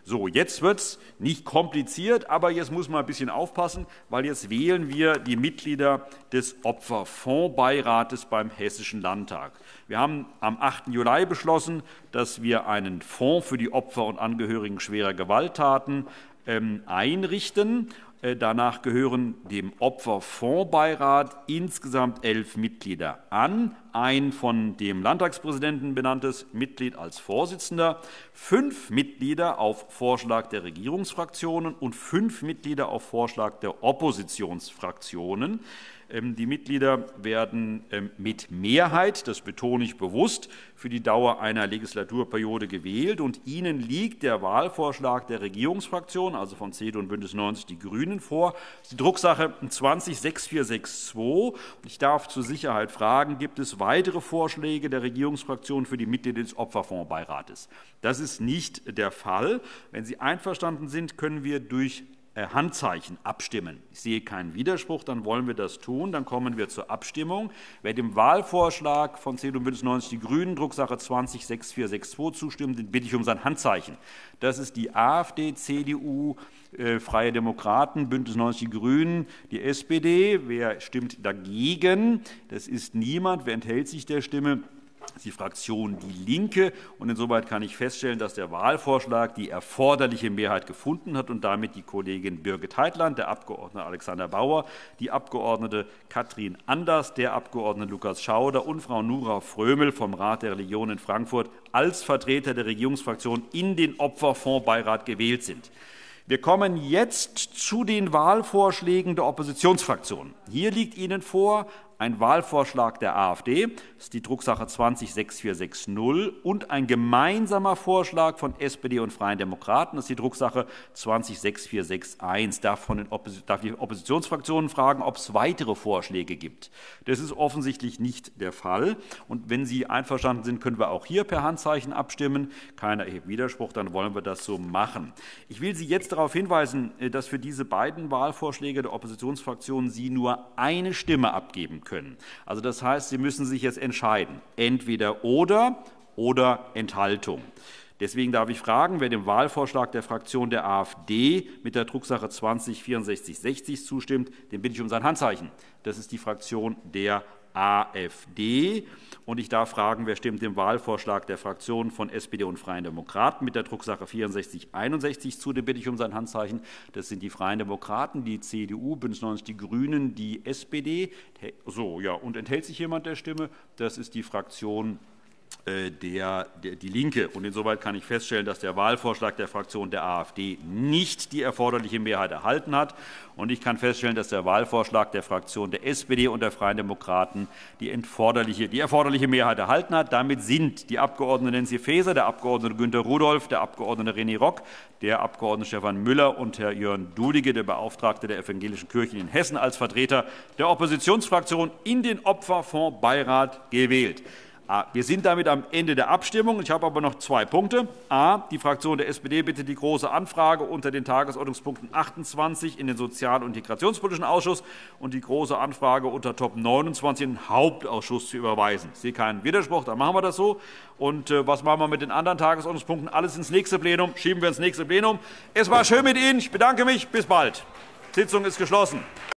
So, jetzt wird es nicht kompliziert, aber jetzt muss man ein bisschen aufpassen, weil jetzt wählen wir die Mitglieder des Opferfondsbeirates beim Hessischen Landtag. Wir haben am 8. Juli beschlossen, dass wir einen Fonds für die Opfer und Angehörigen schwerer Gewalttaten einrichten. Danach gehören dem Opferfondsbeirat insgesamt 11 Mitglieder an, ein von dem Landtagspräsidenten benanntes Mitglied als Vorsitzender, 5 Mitglieder auf Vorschlag der Regierungsfraktionen und 5 Mitglieder auf Vorschlag der Oppositionsfraktionen. Die Mitglieder werden mit Mehrheit, das betone ich bewusst, für die Dauer einer Legislaturperiode gewählt. Und Ihnen liegt der Wahlvorschlag der Regierungsfraktion, also von CDU und BÜNDNIS 90 die GRÜNEN, vor. Das ist die Drucksache 20-6462. Ich darf zur Sicherheit fragen, gibt es weitere Vorschläge der Regierungsfraktion für die Mitglieder des Opferfondsbeirates? Das ist nicht der Fall. Wenn Sie einverstanden sind, können wir durch Handzeichen abstimmen. Ich sehe keinen Widerspruch, dann wollen wir das tun. Dann kommen wir zur Abstimmung. Wer dem Wahlvorschlag von CDU und BÜNDNIS 90 die GRÜNEN, Drucksache 20-6462 zustimmt, den bitte ich um sein Handzeichen. Das ist die AfD, CDU, Freie Demokraten, BÜNDNIS 90 die GRÜNEN, die SPD. Wer stimmt dagegen? Das ist niemand. Wer enthält sich der Stimme? Das ist die Fraktion DIE LINKE. Und insoweit kann ich feststellen, dass der Wahlvorschlag die erforderliche Mehrheit gefunden hat und damit die Kollegin Birgit Heitland, der Abgeordnete Alexander Bauer, die Abgeordnete Katrin Anders, der Abgeordnete Lukas Schauder und Frau Nura Frömel vom Rat der Religion in Frankfurt als Vertreter der Regierungsfraktion in den Opferfondsbeirat gewählt sind. Wir kommen jetzt zu den Wahlvorschlägen der Oppositionsfraktionen. Hier liegt Ihnen vor ein Wahlvorschlag der AfD, das ist die Drucksache 20-6460, und ein gemeinsamer Vorschlag von SPD und Freien Demokraten, das ist die Drucksache 20-6461. Darf die Oppositionsfraktionen fragen, ob es weitere Vorschläge gibt. Das ist offensichtlich nicht der Fall. Und wenn Sie einverstanden sind, können wir auch hier per Handzeichen abstimmen. Keiner erhebt Widerspruch, dann wollen wir das so machen. Ich will Sie jetzt darauf hinweisen, dass für diese beiden Wahlvorschläge der Oppositionsfraktionen Sie nur eine Stimme abgeben können. Also das heißt, Sie müssen sich jetzt entscheiden, entweder oder Enthaltung. Deswegen darf ich fragen, wer dem Wahlvorschlag der Fraktion der AfD mit der Drucksache 20-6460 zustimmt, den bitte ich um sein Handzeichen. Das ist die Fraktion der AfD. Und ich darf fragen, wer stimmt dem Wahlvorschlag der Fraktionen von SPD und Freien Demokraten mit der Drucksache 6461 zu, den bitte ich um sein Handzeichen. Das sind die Freien Demokraten, die CDU, BÜNDNIS 90 die GRÜNEN, die SPD. So, ja, und enthält sich jemand der Stimme? Das ist die Fraktion die LINKE. Und insoweit kann ich feststellen, dass der Wahlvorschlag der Fraktion der AfD nicht die erforderliche Mehrheit erhalten hat. Und ich kann feststellen, dass der Wahlvorschlag der Fraktion der SPD und der Freien Demokraten die erforderliche Mehrheit erhalten hat. Damit sind die Abgeordnete Nancy Faeser, der Abgeordnete Günter Rudolph, der Abgeordnete René Rock, der Abgeordnete Stefan Müller und Herr Jörn Dudige, der Beauftragte der Evangelischen Kirchen in Hessen, als Vertreter der Oppositionsfraktion in den Opferfondsbeirat gewählt. Wir sind damit am Ende der Abstimmung. Ich habe aber noch 2 Punkte. A. Die Fraktion der SPD bittet die Große Anfrage unter den Tagesordnungspunkten 28 in den Sozial- und Integrationspolitischen Ausschuss und die Große Anfrage unter Top 29 in den Hauptausschuss zu überweisen. Ich sehe keinen Widerspruch, dann machen wir das so. Und was machen wir mit den anderen Tagesordnungspunkten? Alles ins nächste Plenum. Schieben wir ins nächste Plenum. Es war schön mit Ihnen. Ich bedanke mich. Bis bald. Die Sitzung ist geschlossen.